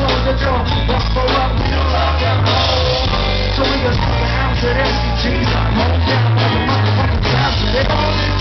close the door, buckle up, we don't lock them home. So we can smoke an ounce of SCGs, I'm home down on the motherfucking couch today.